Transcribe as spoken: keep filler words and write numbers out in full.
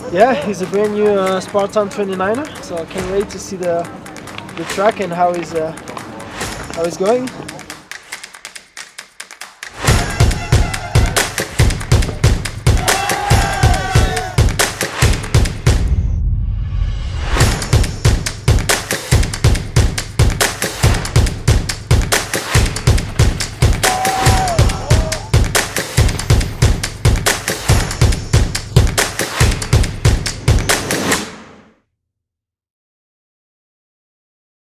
Yeah, he's a brand new uh, Spartan twenty-niner, so I can't wait to see the the track and how he's uh, how he's going.